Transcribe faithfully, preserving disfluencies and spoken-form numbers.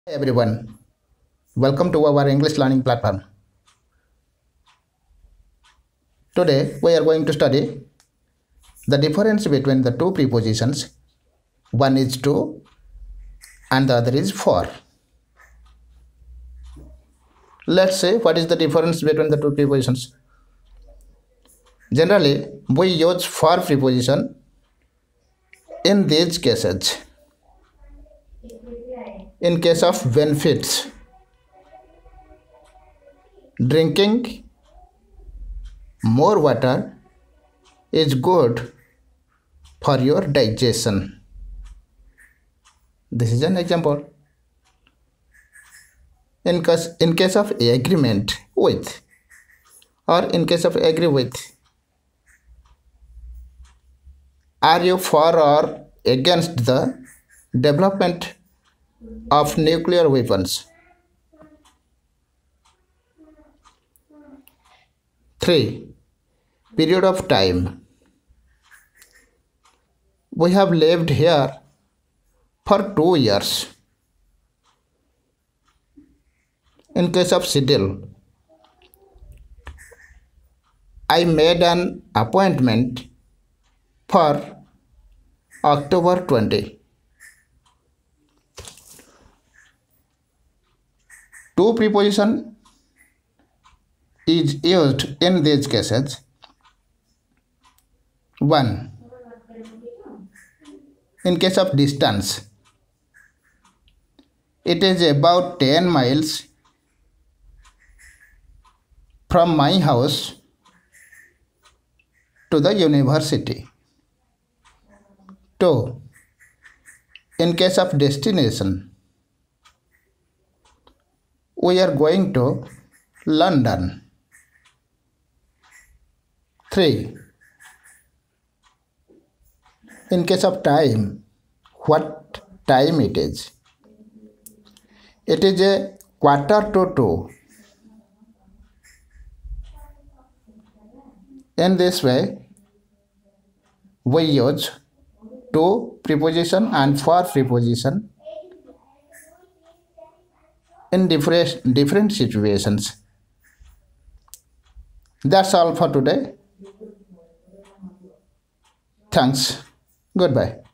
Hi everyone, welcome to our English learning platform. Today we are going to study the difference between the two prepositions. One is to and the other is for. Let's say what is the difference between the two prepositions. Generally, we use for preposition in these cases. In case of benefits, drinking more water is good for your digestion. This is an example. In case, in case of agreement with or in case of agree with, are you for or against the development of nuclear weapons? three. Period of time. We have lived here for two years. In case of schedule, I made an appointment for October twentieth. To preposition is used in these cases. one. In case of distance, it is about ten miles from my house to the university. two. In case of destination, we are going to London. three. In case of time, what time it is? It is a quarter to two. In this way, we use to preposition and for preposition in different, different situations. That's all for today. Thanks. Goodbye.